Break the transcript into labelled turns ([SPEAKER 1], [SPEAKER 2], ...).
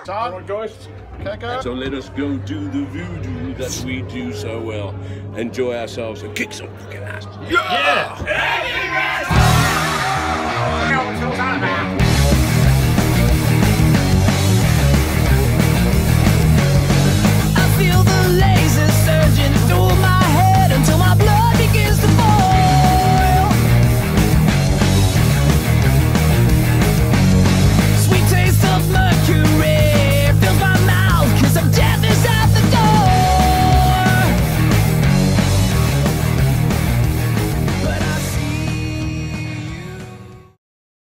[SPEAKER 1] All right, guys.
[SPEAKER 2] Can I go?
[SPEAKER 3] So let us go do the voodoo that we do so well. Enjoy ourselves and kick some fucking ass.
[SPEAKER 4] Yeah!